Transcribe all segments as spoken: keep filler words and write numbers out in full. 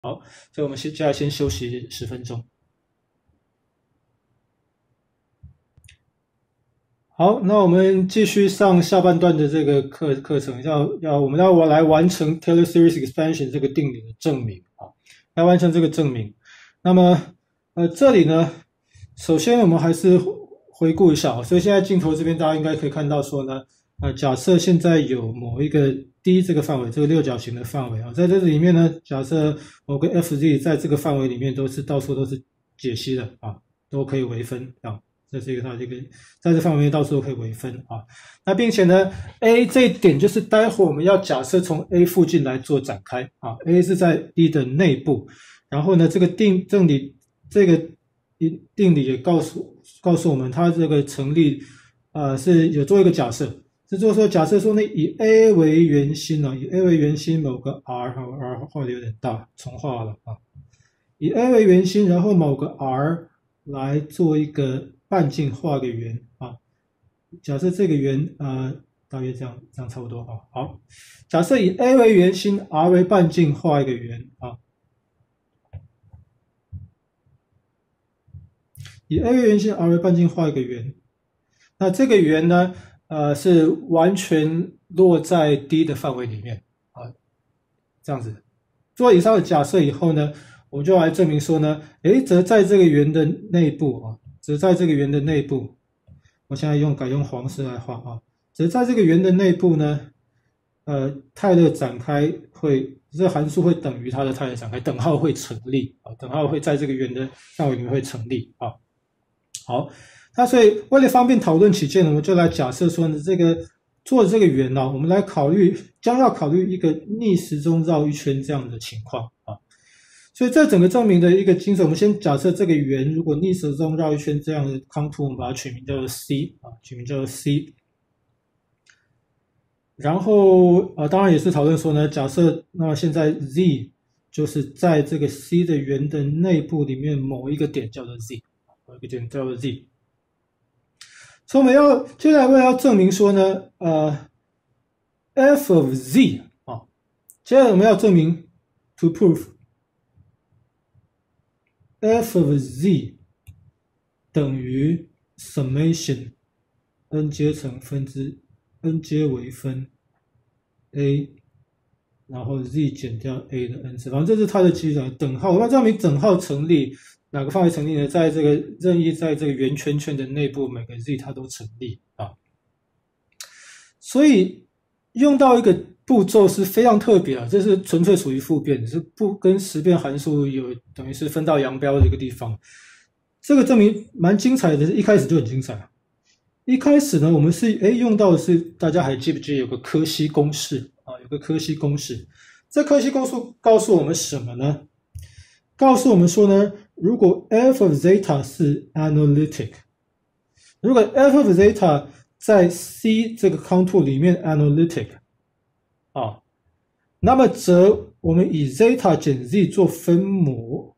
好，所以我们现在先休息十分钟。好，那我们继续上下半段的这个课课程，要要我们要我来完成 Taylor series expansion 这个定理的证明啊，来完成这个证明。那么呃这里呢，首先我们还是回顾一下啊，所以现在镜头这边大家应该可以看到说呢，呃假设现在有某一个 D 这个范围，这个六角形的范围啊，在这里面呢，假设某个 F Z 在这个范围里面都是到处都是解析的啊，都可以微分啊。这是一个它这个在这范围内到处都可以微分啊。那并且呢 ，A 这一点就是待会我们要假设从 A 附近来做展开啊。A 是在 D 的内部，然后呢，这个定定理这个定理也告诉告诉我们，它这个成立啊、呃、是有做一个假设，是做说假设说呢，以 A 为圆心呢，以 A 为圆心某个 R 和 R 画的有点大，重画了啊。以 A 为圆心，然后某个 R 来做一个半径画个圆啊，假设这个圆呃大约这样这样差不多啊。好，假设以 A 为圆心 ，R 为半径画一个圆啊。以 A 为圆心 ，R 为半径画一个圆，那这个圆呢呃是完全落在 D 的范围里面啊，这样子。做以上的假设以后呢，我们就来证明说呢，诶，则在这个圆的内部啊。只在这个圆的内部，我现在用改用黄色来画啊。只在这个圆的内部呢，呃，泰勒展开会，这个函数会等于它的泰勒展开，等号会成立啊，等号会在这个圆的范围里面会成立啊。好，那所以为了方便讨论起见，我们就来假设说呢，这个做这个圆呢、啊，我们来考虑将要考虑一个逆时钟绕一圈这样的情况啊。所以这整个证明的一个精神，我们先假设这个圆如果逆时钟绕一圈这样的康图，我们把它取名叫做 C 啊，取名叫做 C。然后呃，当然也是讨论说呢，假设那现在 Z 就是在这个 C 的圆的内部里面某一个点叫做 Z， 某一个点叫做 Z。所以我们要接下来为了要证明说呢，呃 ，F of Z 啊，接下来我们要证明 to prove。F of Z 等于 summation n 阶乘分之 n 阶微分 a， 然后 z 减掉 a 的 n 次，反正这是它的基本等号。我要证明等号成立，哪个范围成立呢？在这个任意在这个圆圈圈的内部，每个 z 它都成立啊。所以用到一个步骤是非常特别啊，这是纯粹属于复变，是不跟实变函数有等于是分道扬镳的一个地方。这个证明蛮精彩的，一开始就很精彩啊。一开始呢，我们是哎用到的是大家还记不记得有个柯西公式啊？有个柯西公式，这柯西公式告诉我们什么呢？告诉我们说呢，如果 f of zeta 是 analytic， 如果 f of zeta 在 C 这个 contour 里面 analytic 啊，那么则我们以 zeta 减 z 做分母，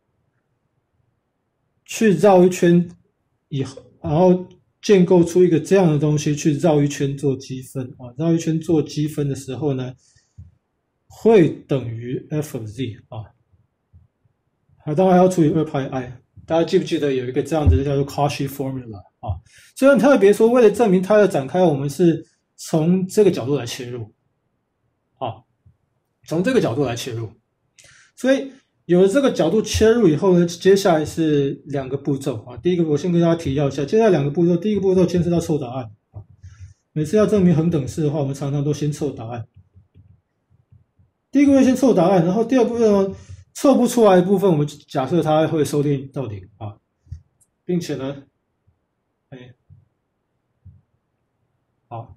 去绕一圈以后，然后建构出一个这样的东西，去绕一圈做积分啊，绕一圈做积分的时候呢，会等于 f of z 啊，还当然要除以二派 i。大家记不记得有一个这样子的叫做 Cauchy formula 啊？所以很特别说，为了证明它的展开，我们是从这个角度来切入，啊，从这个角度来切入。所以有了这个角度切入以后呢，接下来是两个步骤啊。第一个，我先跟大家提要一下，接下来两个步骤，第一个步骤牵涉到凑答案啊。每次要证明恒等式的话，我们常常都先凑答案。第一个会先凑答案，然后第二部分呢，凑不出来的部分，我们假设它会收敛到零啊，并且呢，哎，好，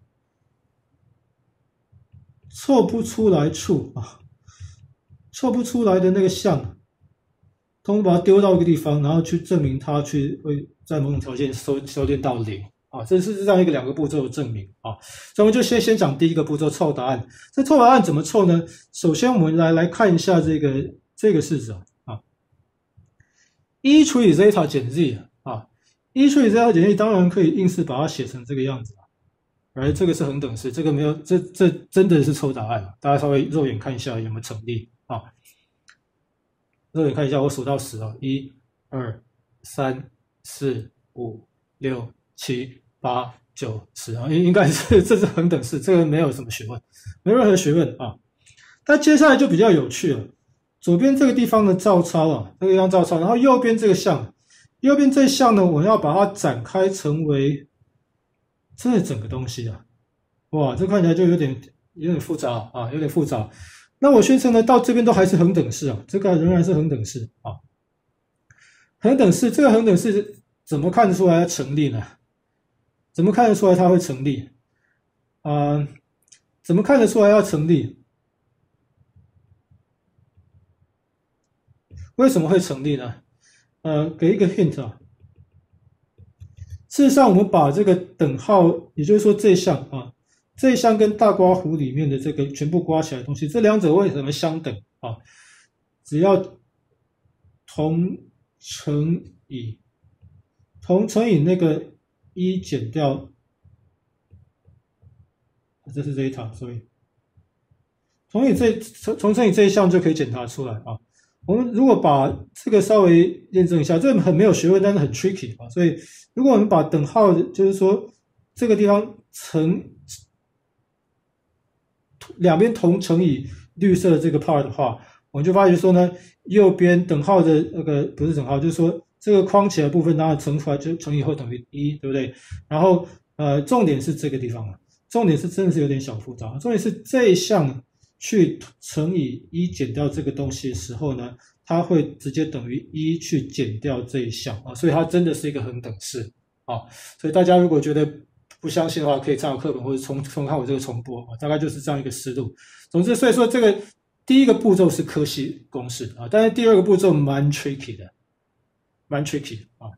凑不出来处啊，凑不出来的那个项，通把它丢到一个地方，然后去证明它去会在某种条件收收敛到零啊，这是这样一个两个步骤的证明啊。所以我们就先先讲第一个步骤凑答案。这凑答案怎么凑呢？首先我们来来看一下这个这个式子啊，一除以 zeta 减 z 啊，一除以 zeta 减 z 当然可以硬是把它写成这个样子啊。而这个是恒等式，这个没有，这这真的是凑答案啊！大家稍微肉眼看一下有没有成立啊？ 这你看一下，我数到十啊，一、二、三、四、五、六、七、八、九、十啊，应应该是这是恒等式，这个没有什么学问，没有任何学问啊。但接下来就比较有趣了，左边这个地方的照抄啊，这个地方照抄，然后右边这个项，右边这一项呢，我要把它展开成为这整个东西啊，哇，这看起来就有点有点复杂啊，有点复杂。那我宣称呢，到这边都还是恒等式啊，这个仍然是恒等式啊。恒等式，这个恒等式怎么看得出来它成立呢？怎么看得出来它会成立？啊、呃，怎么看得出来要成立？为什么会成立呢？呃，给一个 hint 啊。事实上，我们把这个等号，也就是说这一项啊。这一项跟大刮胡里面的这个全部刮起来的东西，这两者为什么相等啊？只要同乘以同乘以那个一减掉，这是 zeta， 所以同以这同乘以这一项就可以检查出来啊。我们如果把这个稍微验证一下，这个很没有学问，但是很 tricky 啊。所以如果我们把等号，就是说这个地方乘两边同乘以绿色的这个 part 的话，我们就发觉说呢，右边等号的那个不是等号，就是说这个框起来的部分，当然乘出来就乘以后等于一，对不对？然后呃，重点是这个地方啊，重点是真的是有点小复杂，重点是这一项去乘以一减掉这个东西的时候呢，它会直接等于一去减掉这一项啊，所以它真的是一个恒等式啊。所以大家如果觉得不相信的话，可以参考课本或者重重看我这个重播啊，大概就是这样一个思路。总之，所以说这个第一个步骤是柯西公式啊，但是第二个步骤蛮 tricky 的，蛮 tricky 啊。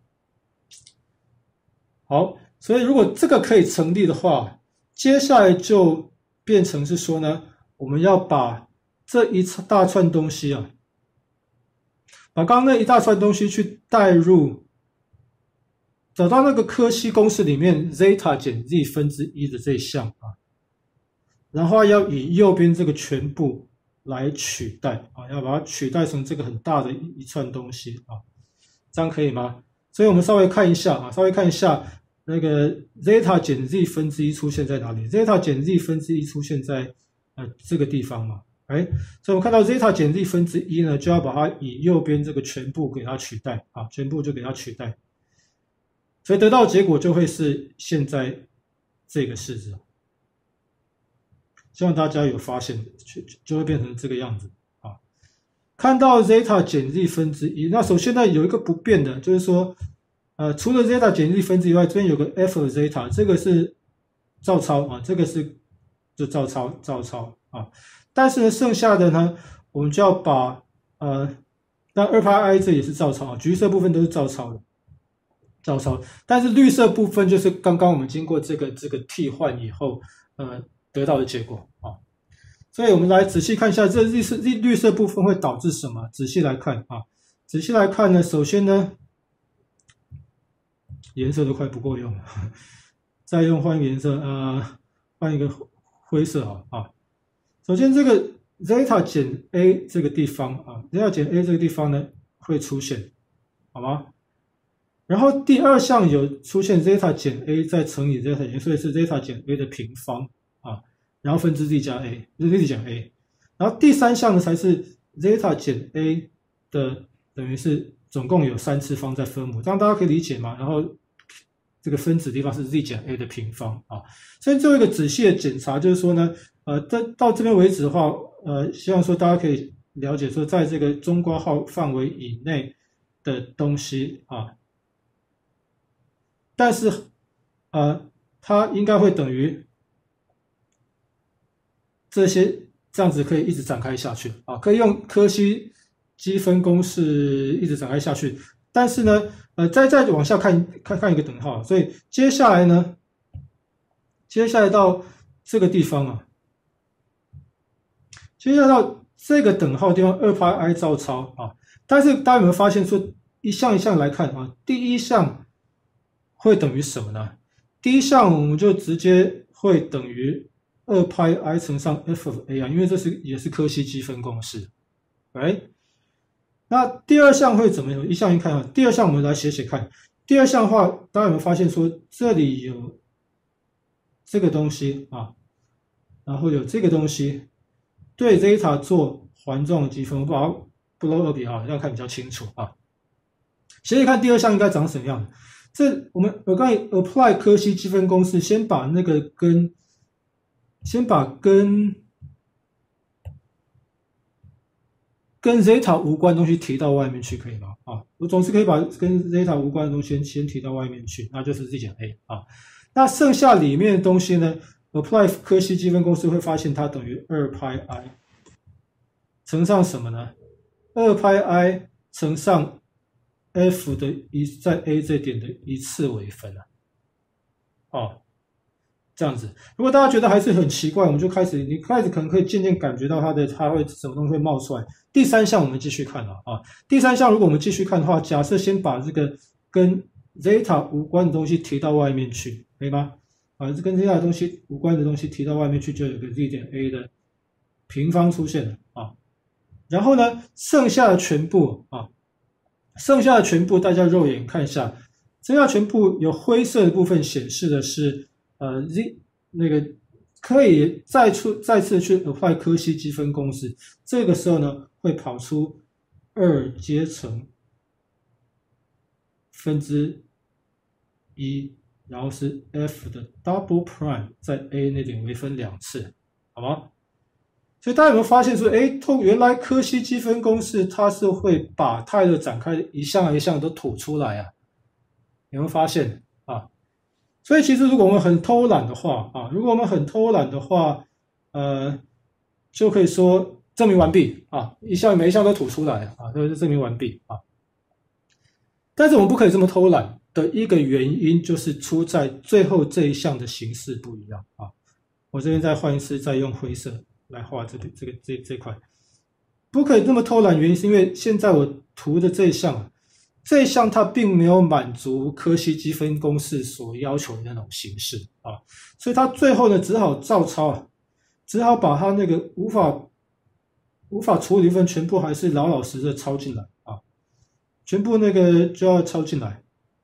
好，所以如果这个可以成立的话，接下来就变成是说呢，我们要把这一大串东西啊，把刚刚那一大串东西去带入。找到那个柯西公式里面 zeta 减 z 分之一的这一项啊，然后要以右边这个全部来取代啊，要把它取代成这个很大的一串东西啊，这样可以吗？所以我们稍微看一下啊，稍微看一下那个 zeta 减 z 分之一出现在哪里 ？zeta 减 z 分之一出现在呃这个地方嘛，哎，所以我们看到 zeta 减 z 分之一呢，就要把它以右边这个全部给它取代啊，全部就给它取代。所以得到的结果就会是现在这个式子，希望大家有发现，就就会变成这个样子啊。看到 zeta 减 z 分之一，那首先呢有一个不变的，就是说，呃，除了 zeta 减 z 分之一外，这边有个 f of zeta， 这个是照抄啊，这个是就照抄照抄啊。但是呢，剩下的呢，我们就要把呃，那 二派 i 这也是照抄啊，橘色部分都是照抄的。照抄，但是绿色部分就是刚刚我们经过这个这个替换以后，呃，得到的结果啊。所以我们来仔细看一下这绿色绿色部分会导致什么？仔细来看啊，仔细来看呢，首先呢，颜色都快不够用了，再用换一个颜色，呃，换一个灰色好啊。首先这个 zeta 减 a 这个地方啊 ，zeta 减 a 这个地方呢会出现，好吗？然后第二项有出现 zeta 减 a 再乘以 zeta 减 a， 所以是 zeta 减 a 的平方啊，然后分之 z 加 a， z 减 a。然后第三项呢才是 zeta 减 a 的，等于是总共有三次方在分母，这样大家可以理解吗？然后这个分子地方是 z 减 a 的平方啊。所以最后一个仔细的检查就是说呢，呃，到到这边为止的话，呃，希望说大家可以了解说，在这个中括号范围以内的东西啊。但是，呃，它应该会等于这些，这样子可以一直展开下去啊，可以用柯西积分公式一直展开下去。但是呢，呃，再再往下看看看一个等号，所以接下来呢，接下来到这个地方啊，接下来到这个等号地方二派 i 照抄啊，但是大家有没有发现说一项一项来看啊，第一项会等于什么呢？第一项我们就直接会等于二派 i 乘上 f of a 啊，因为这是也是柯西积分公式 ，right？ 那第二项会怎么样？一项一看啊。第二项我们来写写看。第二项的话，大家有没有发现说这里有这个东西啊，然后有这个东西，对 zeta 做环状积分，我把它 blow up 啊，这样看比较清楚啊。写写看第二项应该长什么样？这我们我刚才 apply 柯西积分公式，先把那个跟先把跟跟 zeta 无关的东西提到外面去，可以吗？啊，我总是可以把跟 zeta 无关的东西先先提到外面去，那就是 z 减 a 啊。那剩下里面的东西呢 ，apply 柯西积分公式会发现它等于二派 i 乘上什么呢？二派 i 乘上 f 的一在 a 这点的一次微分啊。哦。这样子，如果大家觉得还是很奇怪，我们就开始，你开始可能可以渐渐感觉到它的它会什么东西会冒出来。第三项我们继续看了啊，第三项如果我们继续看的话，假设先把这个跟 zeta 无关的东西提到外面去，可以吗？啊，这跟 zeta 的东西无关的东西提到外面去，就有个 z 点 a 的平方出现了啊。然后呢，剩下的全部啊，剩下的全部大家肉眼看一下，剩下全部有灰色的部分显示的是。呃 ，z 那个可以再出再次去 apply 柯西积分公式，这个时候呢会跑出二阶乘分之一，然后是 f 的 double prime 在 a 那点微分两次，好吗？所以大家有没有发现说，哎，透原来柯西积分公式它是会把泰勒展开一项一项都吐出来啊？有没有发现啊？所以其实如果我们很偷懒的话啊，如果我们很偷懒的话，呃，就可以说证明完毕啊，一项每一项都吐出来啊，这就是证明完毕啊。但是我们不可以这么偷懒的一个原因，就是出在最后这一项的形式不一样啊。我这边再换一次，再用灰色来画这里这个这这块，不可以这么偷懒，原因是因为现在我涂的这一项啊。这一项它并没有满足柯西积分公式所要求的那种形式啊，所以它最后呢只好照抄啊，只好把它那个无法无法处理的部分全部还是老老实实的抄进来啊，全部那个就要抄进来，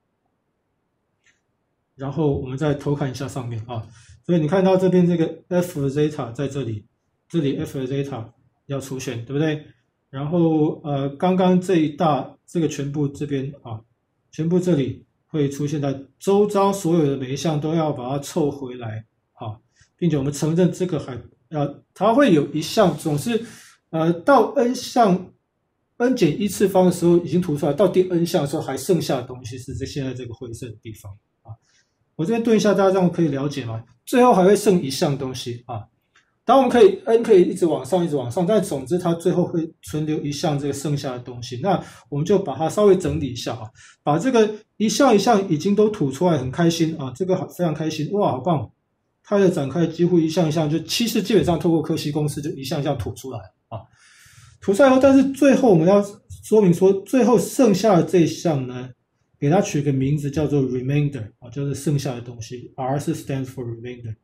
然后我们再偷看一下上面啊，所以你看到这边这个 f zeta 在这里，这里 f zeta 要出现，对不对？然后呃，刚刚这一大这个全部这边啊，全部这里会出现在周遭所有的每一项都要把它凑回来啊，并且我们承认这个还要它会有一项总是呃到 n 项 n 减一次方的时候已经涂出来，到第 n 项的时候还剩下的东西是这现在这个灰色的地方啊。我这边对一下，大家这样可以了解吗？最后还会剩一项东西啊。当然我们可以 n 可以一直往上一直往上，但总之它最后会存留一项这个剩下的东西，那我们就把它稍微整理一下啊，把这个一项一项已经都吐出来，很开心啊，这个非常开心，哇，好棒！它的展开几乎一项一项就其实基本上透过柯西公式就一项一项吐出来啊，吐出来后，但是最后我们要说明说，最后剩下的这一项呢，给它取个名字叫做 remainder 啊，就是剩下的东西 ，R 是 stands for remainder。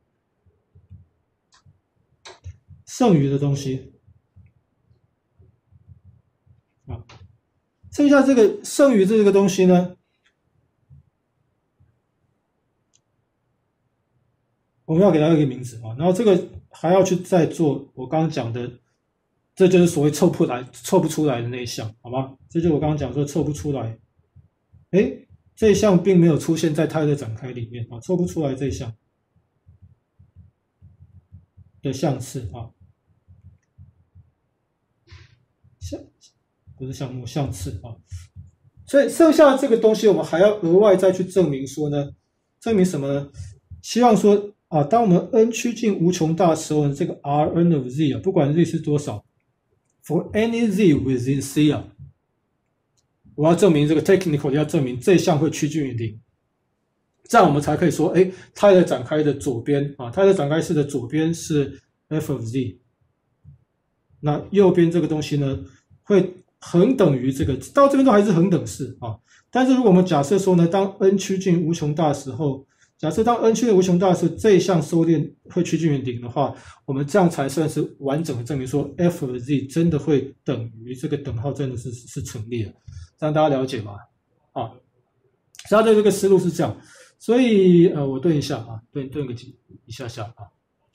剩余的东西啊，剩下这个剩余这个东西呢，我们要给它一个名字啊，然后这个还要去再做我刚刚讲的，这就是所谓凑不来、凑不出来的那一项，好吗？这就是我刚刚讲说凑不出来，哎，这一项并没有出现在泰勒展开里面啊，凑不出来这一项的项次啊。项不是项目项次啊，所以剩下的这个东西我们还要额外再去证明说呢，证明什么呢？希望说啊，当我们 n 趋近无穷大的时候呢，这个 Rn of z 啊，不管 z 是多少 ，for any z within c 啊，我要证明这个 technical 要证明这项会趋近于零，这样我们才可以说，哎，它的展开的左边啊，它的展开式的左边是 f of z。那右边这个东西呢，会恒等于这个，到这边都还是恒等式啊。但是如果我们假设说呢，当 n 趋近无穷大的时候， 假设当 n 趋于无穷大的时候，这一项收敛会趋近于零的话，我们这样才算是完整的证明说 f of z 真的会等于这个等号真的是是成立的，这样大家了解吗？啊，所以它的这个思路是这样，所以呃，我顿一下啊，顿顿个几一下下啊，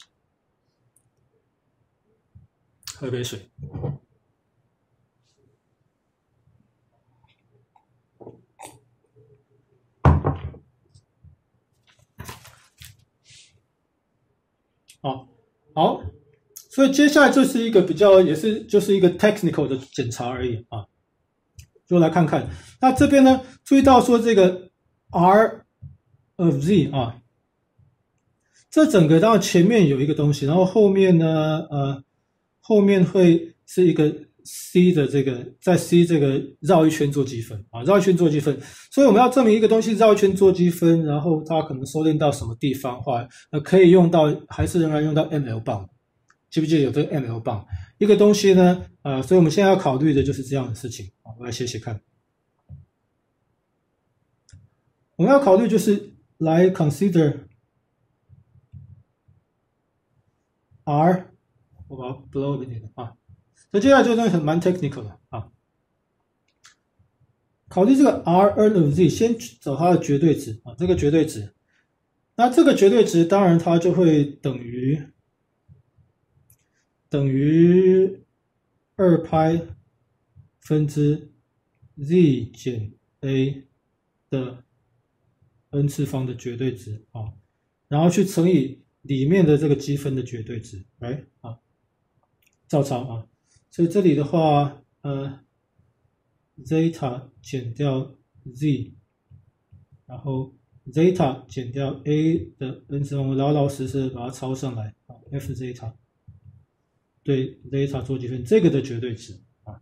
喝杯水。好，好，所以接下来就是一个比较，也是就是一个 technical 的检查而已啊，就来看看。那这边呢，注意到说这个 R of Z 啊，这整个到前面有一个东西，然后后面呢，呃，后面会是一个 C 的这个在 C 这个绕一圈做积分啊，绕一圈做积分，所以我们要证明一个东西绕一圈做积分，然后它可能收敛到什么地方的话，呃，可以用到还是仍然用到 M L 棒，记不记得有这个 M L 棒？一个东西呢，呃，所以我们现在要考虑的就是这样的事情啊，我来写写看。我们要考虑就是来 consider R， 我把它 blow 一点啊。所以接下来这个东西很蛮 technical 的啊。考虑这个 R n of z， 先找它的绝对值啊，这个绝对值。那这个绝对值当然它就会等于等于二派分之 z 减 a 的 n 次方的绝对值啊，然后去乘以里面的这个积分的绝对值，来啊，照抄啊。所以这里的话，呃 ，zeta 减掉 z， 然后 zeta 减掉 a 的 n 次方，我老老实实把它抄上来啊 ，f zeta 对 zeta 做积分，这个的绝对值啊，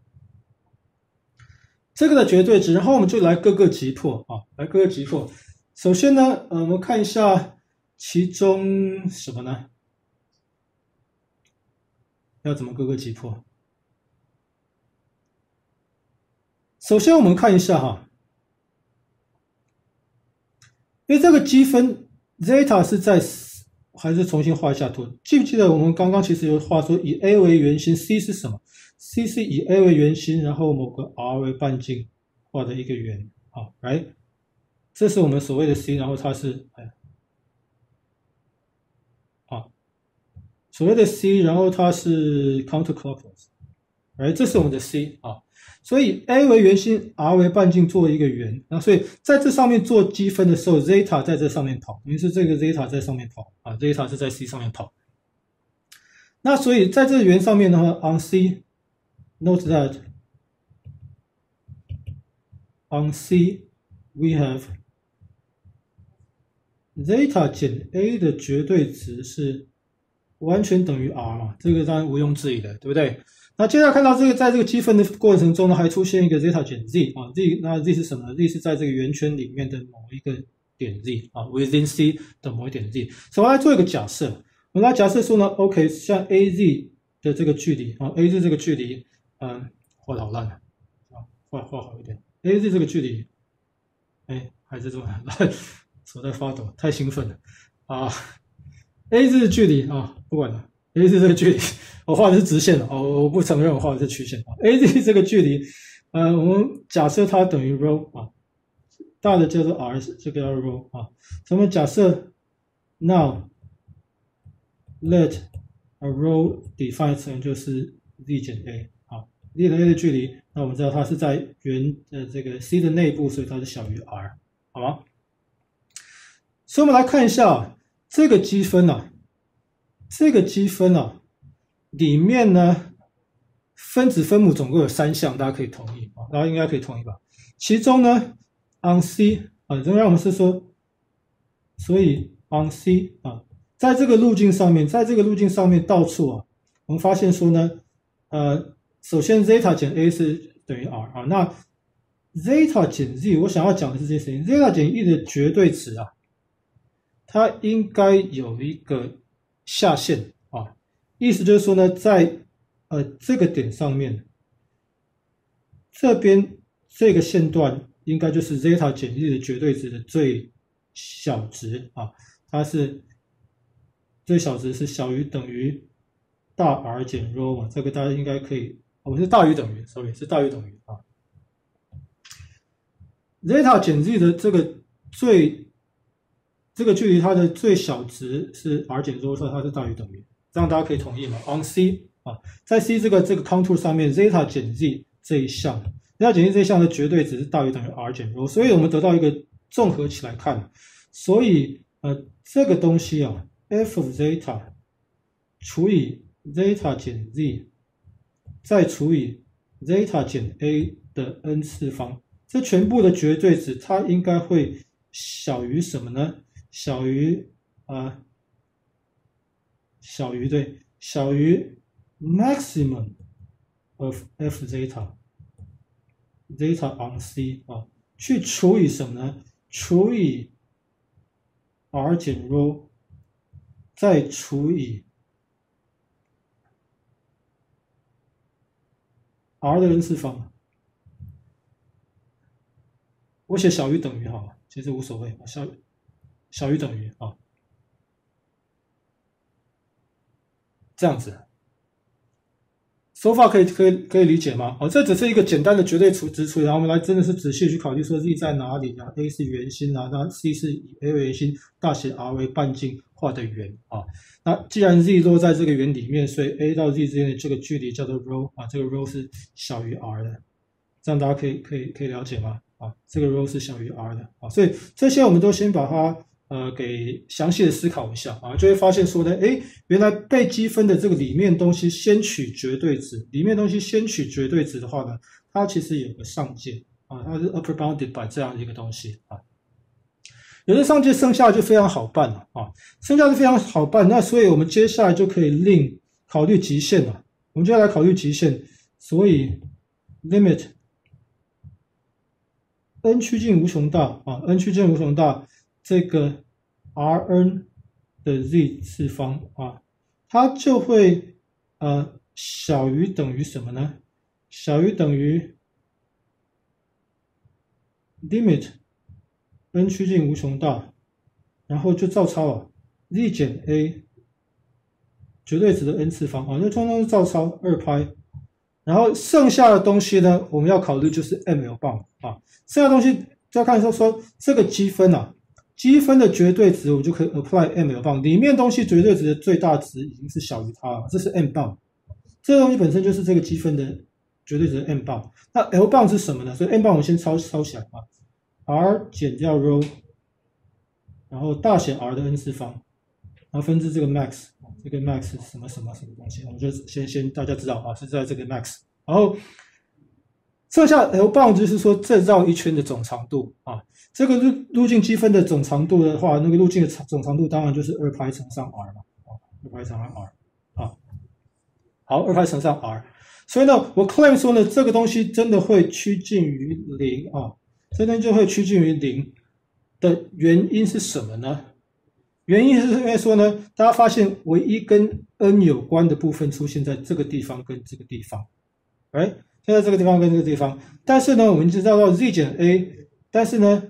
这个的绝对值，然后我们就来各个击破啊，来各个击破。首先呢，呃，我们看一下其中什么呢？要怎么各个击破？首先我们看一下哈，因为这个积分 zeta 是在，还是重新画一下图？记不记得我们刚刚其实有画说以 a 为圆心 ，c 是什么 ？c 是以 a 为圆心，然后某个 r 为半径画的一个圆，好，来，这是我们所谓的 c， 然后它是哎，啊，所谓的 c， 然后它是 counterclockwise， 哎，这是我们的 c 啊。所以 a 为圆心 ，r 为半径做一个圆，那所以在这上面做积分的时候 ，zeta 在这上面跑，于是这个 zeta 在上面跑啊 ，zeta 是在 c 上面跑。那所以在这个圆上面的话 ，on c，note that on c we have zeta 减 a 的绝对值是完全等于 r 嘛，这个当然毋庸置疑的，对不对？那接下来看到这个，在这个积分的过程中呢，还出现一个 zeta 减 z 啊 ，z 那 z 是什么 ？z 是在这个圆圈里面的某一个点 z 啊 ，within c 的某一点 z。所以我来做一个假设，我们来假设说呢 ，OK， 像 a z 的这个距离啊 ，a z 这个距离，嗯，画的好烂啊，画画好一点 ，a z 这个距离，哎，还是这么烂，手在发抖，太兴奋了啊 ，a z 的距离啊，不管了。A Z 这个距离，我画的是直线的哦，我不承认我画的是曲线啊。A Z 这个距离，呃，我们假设它等于 rho 啊，大的叫做 r， 这个叫 rho 啊。咱们假设 now let a rho define 成就是 z 减 a 啊 ，z 和 a 的距离，那我们知道它是在圆的这个 c 的内部，所以它是小于 r， 好吗？所以我们来看一下这个积分啊。这个积分啊，里面呢，分子分母总共有三项，大家可以同意啊，大家应该可以同意吧？其中呢 ，on C 啊，仍然我们是说，所以 on C 啊，在这个路径上面，在这个路径上面到处啊，我们发现说呢，呃，首先 zeta 减 a 是等于 r 啊，那 zeta 减 z， 我想要讲的是这些事情 ，zeta 减 e 的绝对值啊，它应该有一个下限啊，意思就是说呢，在呃这个点上面，这边这个线段应该就是 zeta 减 e 的绝对值的最小值啊，它是最小值是小于等于大 R 减 rho 嘛，这个大家应该可以，我、哦、是大于等于 ，sorry 是大于等于啊。zeta 减 z 的这个最这个距离它的最小值是 R 减 rho， 所以它是大于等于，这样大家可以同意吗 ？On C 啊，在 C 这个这个 contour 上面 zeta 减 z 这一项 ，zeta 减 z 这一项的绝对值是大于等于 R 减 rho， 所以我们得到一个综合起来看，所以呃这个东西啊 ，f of zeta 除以 zeta 减 z， 再除以 zeta 减 a 的 n 次方，这全部的绝对值它应该会小于什么呢？小于啊、呃，小于对，小于 maximum of f zeta zeta on c 啊，去除以什么呢？除以 r 减 rho， 再除以 r 的 n 次方。我写小于等于好了，其实无所谓，小小于等于啊，这样子。手法可以可以可以理解吗？哦，这只是一个简单的绝对值处理，然后我们来真的是仔细去考虑说 z 在哪里啊 ？a 是圆心啊，那 c 是以 a 为圆心，大写 r 为半径画的圆啊。那既然 z 落在这个圆里面，所以 a 到 z 之间的这个距离叫做 rho 啊，这个 rho 是小于 r 的，这样大家可以可以可以了解吗？啊，这个 rho 是小于 r 的啊，所以这些我们都先把它。呃，给详细的思考一下啊，就会发现说呢，哎，原来被积分的这个里面东西先取绝对值，里面东西先取绝对值的话呢，它其实有个上限啊，它是 upper bounded by 这样一个东西啊。有的上限剩下就非常好办了啊，剩下就非常好办，那所以我们接下来就可以另考虑极限了。我们接下来考虑极限，所以 limit n 趋近无穷大啊 ，n 趋近无穷大。这个 Rn 的 z 次方啊，它就会呃小于等于什么呢？小于等于 limit n 趋近无穷大，然后就照抄啊 z 减 a 绝对值的 n 次方啊，就通通是照抄二拍。然后剩下的东西呢，我们要考虑就是 ml 棒啊，剩下的东西就要看说说这个积分啊。积分的绝对值，我就可以 apply ml 棒，里面东西绝对值的最大值已经是小于它了，这是 m 棒，这个东西本身就是这个积分的绝对值的 m 棒。那 l 棒是什么呢？所以 m 棒我先抄抄起来啊 ，r 减掉 rho， 然后大写 R 的 n 次方，然后分之这个 max， 这个 max 是什么什么什么东西？我们就先先大家知道啊，是在这个 max， 然后。剩下 L 棒就是说这绕一圈的总长度啊，这个路路径积分的总长度的话，那个路径的总长度当然就是二派乘上 r 嘛，啊，二派乘上 r， 啊，好，二派乘上 r， 所以呢，我 claim 说呢，这个东西真的会趋近于零啊，这东西就会趋近于零的原因是什么呢？原因是因为说呢，大家发现唯一跟 n 有关的部分出现在这个地方跟这个地方，哎。现在这个地方跟这个地方，但是呢，我们知道到 z 减 a， 但是呢，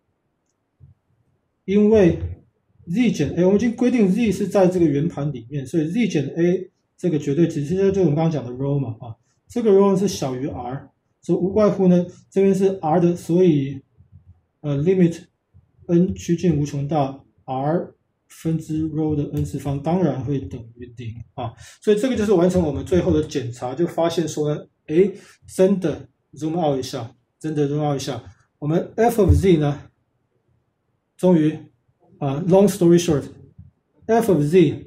因为 z 减 a， 我们已经规定 z 是在这个圆盘里面，所以 z 减 a 这个绝对值，其实就是我们刚刚讲的 rho 嘛啊，这个 rho 是小于 r， 所以无怪乎呢，这边是 r 的，所以呃 limit n 趋近无穷大 r 分之 rho 的 n 次方当然会等于零啊，所以这个就是完成我们最后的检查，就发现说呢。哎，真的 zoom out 一下，真的 zoom out 一下，我们 f of z 呢，终于啊、呃、，long story short，f of z，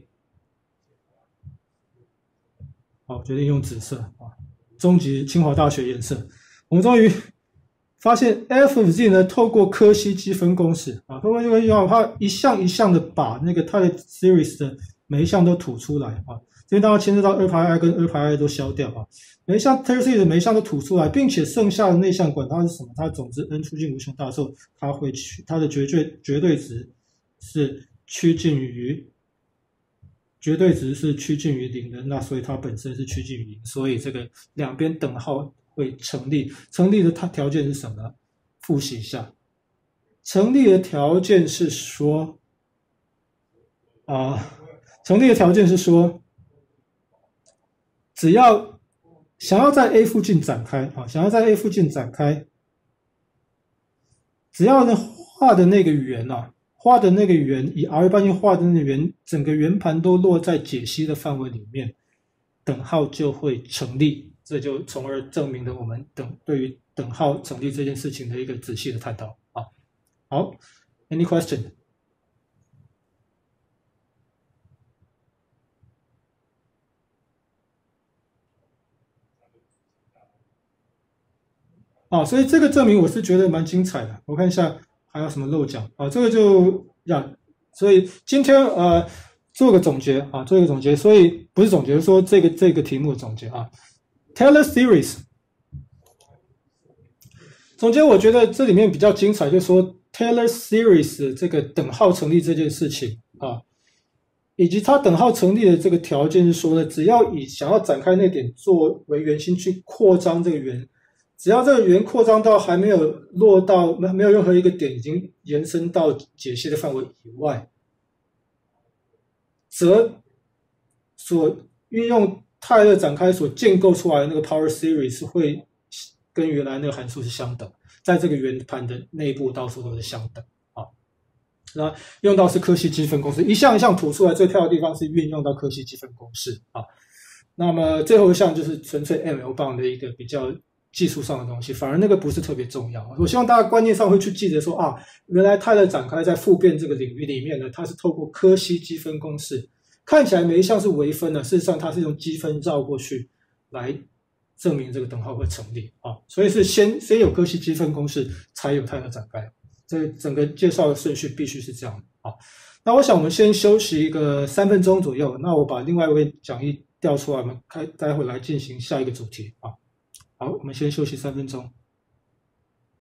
好，决定用紫色啊，终极清华大学颜色，我们终于发现 f of z 呢，透过柯西积分公式啊，透过这个地方，它一项一项的把那个它的 series 的每一项都吐出来啊。这边当然牵涉到二排 i 跟二排 i 都消掉啊，每一项 Taylor series 每一项都吐出来，并且剩下的那项管它是什么？它总之 n 趋近无穷大的时候，它会趋它的绝对绝对值是趋近于绝对值是趋近于零的，那所以它本身是趋近于零，所以这个两边等号会成立。成立的它条件是什么呢？复习一下， 成立的条件是说，啊，成立的条件是说，只要想要在 A 附近展开啊，想要在 A 附近展开，只要呢画的那个圆啊，画的那个圆以 R 半径画的那个圆，整个圆盘都落在解析的范围里面，等号就会成立。这就从而证明了我们等对于等号成立这件事情的一个仔细的探讨啊。好 ，Any question？ 啊，所以这个证明我是觉得蛮精彩的。我看一下还有什么漏讲啊？这个就呀，所以今天呃做个总结啊，做一个总结。所以不是总结，说这个这个题目的总结啊。Taylor series 总结，我觉得这里面比较精彩，就是说 Taylor series 这个等号成立这件事情啊，以及它等号成立的这个条件是说呢，只要以想要展开那点作为圆心去扩张这个圆。只要这个圆扩张到还没有落到没有任何一个点已经延伸到解析的范围以外，则所运用泰勒展开所建构出来的那个 power series 会跟原来那个函数是相等，在这个圆盘的内部到处都是相等啊。那用到是柯西积分公式，一项一项吐出来，最漂亮的地方是运用到柯西积分公式啊。那么最后一项就是纯粹 M L 棒的一个比较技术上的东西，反而那个不是特别重要。我希望大家观念上会去记得说啊，原来泰勒展开在复变这个领域里面呢，它是透过柯西积分公式，看起来每一项是微分的，事实上它是用积分绕过去来证明这个等号会成立啊。所以是先先有柯西积分公式，才有泰勒展开。这整个介绍的顺序必须是这样的啊。那我想我们先休息一个三分钟左右，那我把另外一位讲义调出来，我们开待会来进行下一个主题啊。好，我们先休息三分钟。